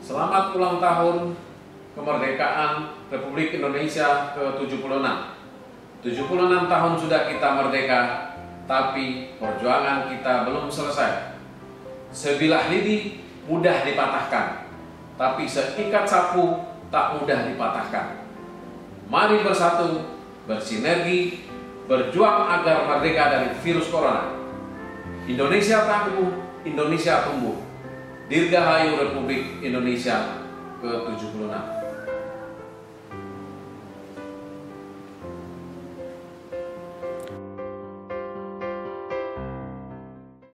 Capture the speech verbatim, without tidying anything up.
Selamat ulang tahun kemerdekaan Republik Indonesia ke tujuh puluh enam. tujuh puluh enam tahun sudah kita merdeka, tapi perjuangan kita belum selesai. Sebilah lidi mudah dipatahkan, tapi seikat sapu tak mudah dipatahkan. Mari bersatu, bersinergi, berjuang agar merdeka dari virus corona. Indonesia tangguh, Indonesia tumbuh. Dirgahayu Republik Indonesia ke tujuh puluh enam.